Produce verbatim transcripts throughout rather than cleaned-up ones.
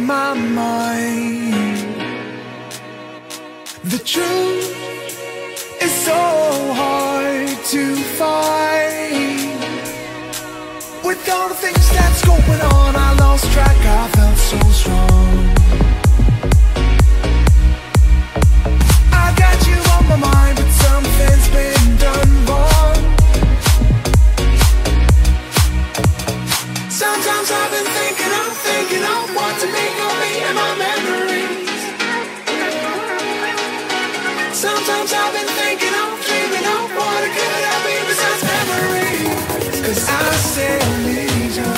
my mind. The truth is so hard to find. With all the things that's going on, I lost track, I felt so strong. I got you on my mind, but something's been done wrong. Sometimes I've been thinking, I'm thinking of what to make of me and my memories. Sometimes I've been thinking, I'm dreaming of what it could have been besides memories. 'Cause I still need you.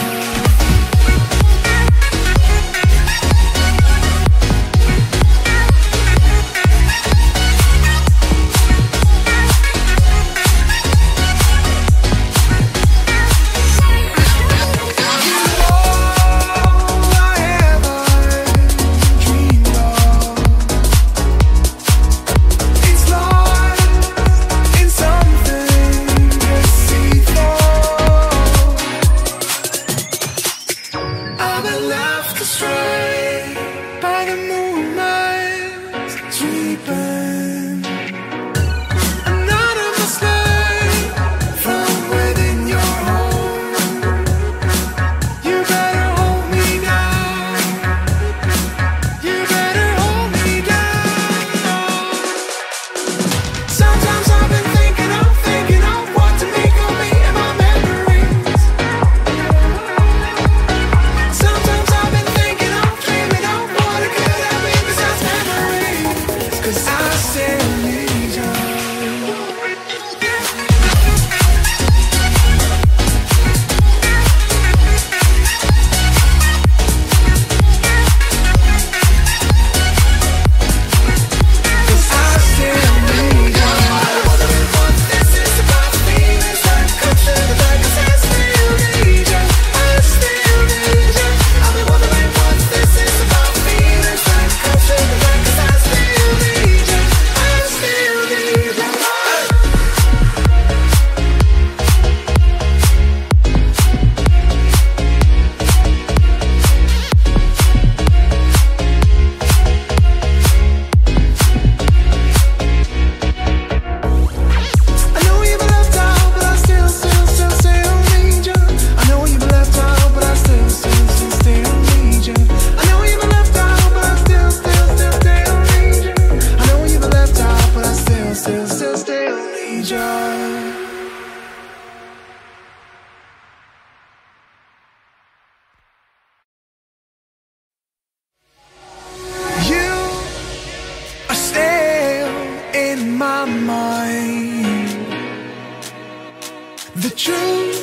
The truth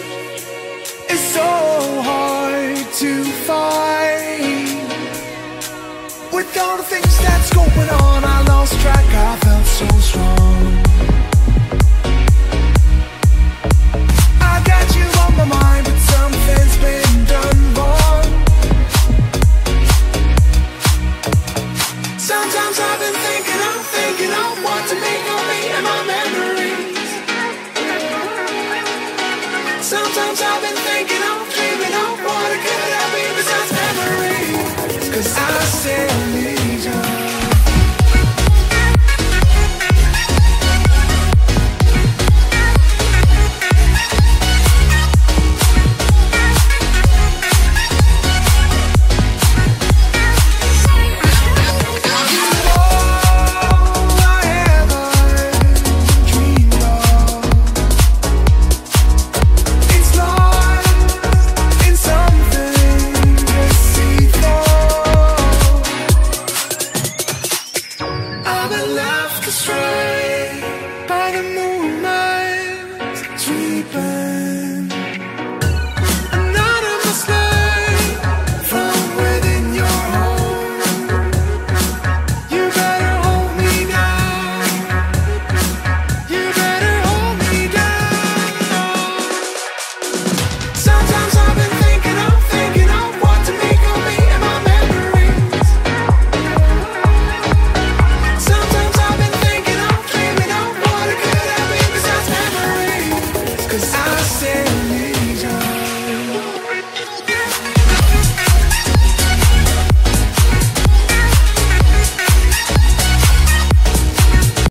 is so hard to find. With all the things that's going on, I lost track, I felt so strong. I got you on my mind, but something's been done wrong. Sometimes I've been thinking, I'm thinking of what to make of me and my memories. Sometimes I've been thinking, I'm dreaming of what it could have been besides memories. 'Cause I still need you. Cause I still need